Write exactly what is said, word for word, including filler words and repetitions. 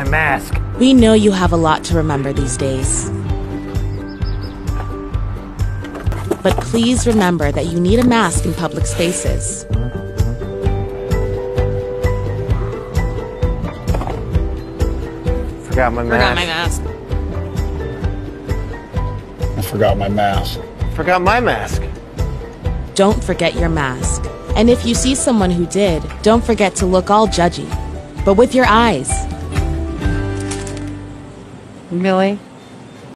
My mask. We know you have a lot to remember these days. But please remember that you need a mask in public spaces. Forgot my Forgot my mask. mask. I forgot my mask. Forgot my mask. Don't forget your mask. And if you see someone who did, don't forget to look all judgy, but with your eyes. Billy?